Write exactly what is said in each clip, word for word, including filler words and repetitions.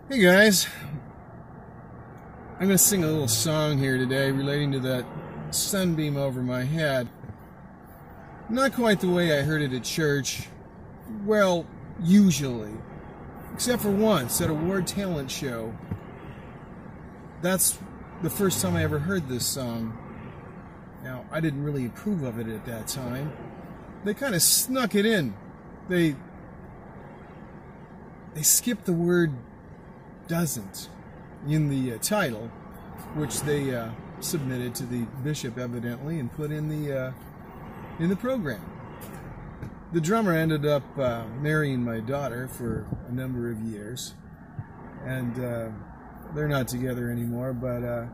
Hey guys, I'm going to sing a little song here today relating to that sunbeam over my head. Not quite the way I heard it at church, well, usually, except for once at a Ward Talent show. That's the first time I ever heard this song. Now, I didn't really approve of it at that time. They kind of snuck it in. They, they skipped the word doesn't in the uh, title, which they uh, submitted to the bishop evidently and put in the uh, in the program. The drummer ended up uh, marrying my daughter for a number of years, and uh, they're not together anymore. But uh,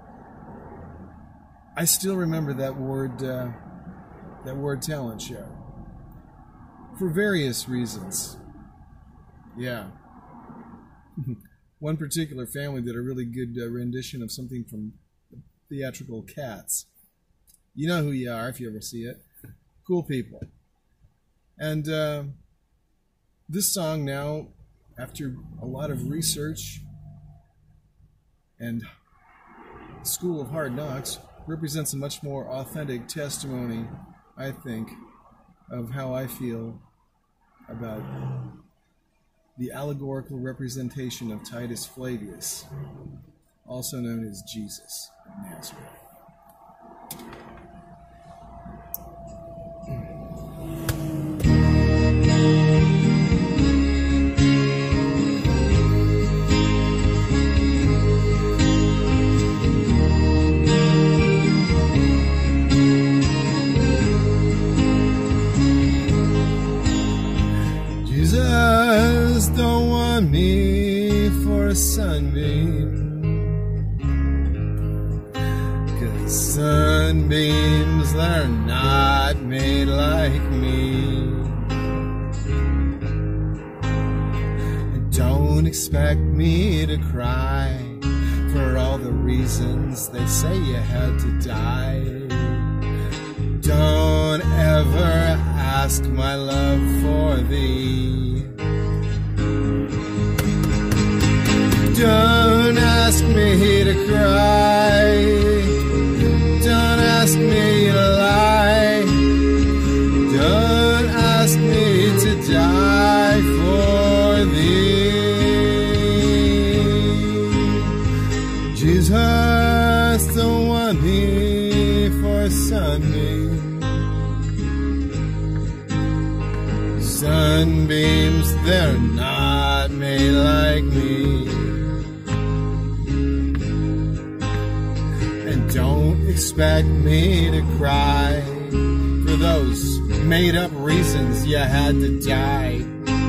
I still remember that Ward uh, that Ward Talent show for various reasons. Yeah. One particular family did a really good uh, rendition of something from Theatrical Cats. You know who you are if you ever see it. Cool people. And uh, this song now, after a lot of research and School of Hard Knocks, represents a much more authentic testimony, I think, of how I feel about the allegorical representation of Titus Flavius, also known as Jesus of Nazareth. Jesus don't want me for a sunbeam, 'cause sunbeams, they're not made like me. And don't expect me to cry for all the reasons they say you had to die. Don't ever ask my love for thee. Don't ask me to cry. Don't ask me to lie. Don't ask me to die for thee. Jesus don't want me for a sunbeam. Sunbeams, they're not made like me. And don't expect me to cry for those made-up reasons you had to die.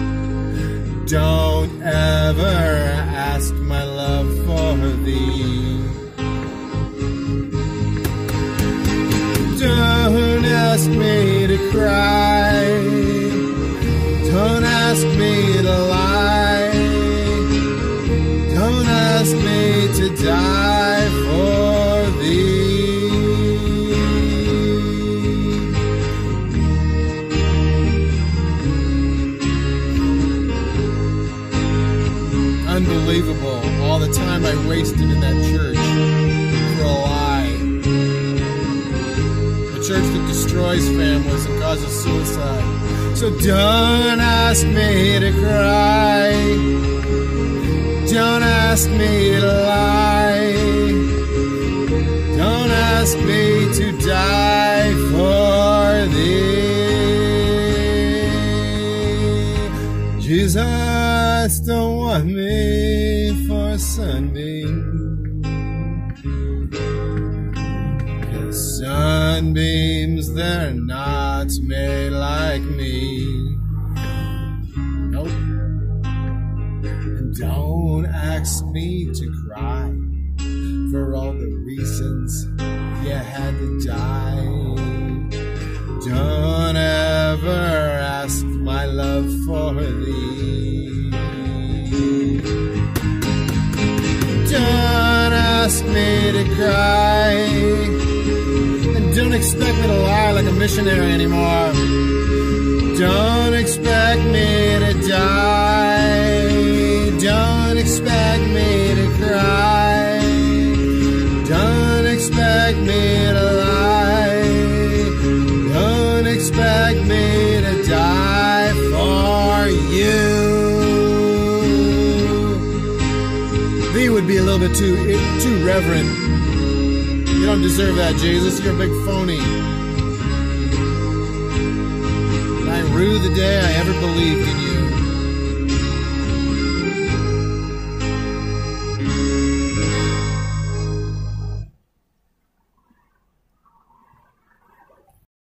Don't ever ask my love for thee. Don't ask me to cry. Don't ask me to lie. Don't ask me to die for thee. Unbelievable, all the time I wasted in that church for a lie. A church that destroys families and causes suicide. So don't ask me to cry. Don't ask me to lie. Don't ask me to die for thee. Jesus don't want me for a sunbeam. 'Cause sunbeams, they're not made like me. Nope. And don't ask me to cry for all the reasons you had to die. Don't ever ask my love for thee. Don't ask me to cry. And don't expect me to lie like a missionary anymore. Don't expect me to die. Don't expect bit too too reverent. You don't deserve that, Jesus. You're a big phony. I rue the day I ever believed in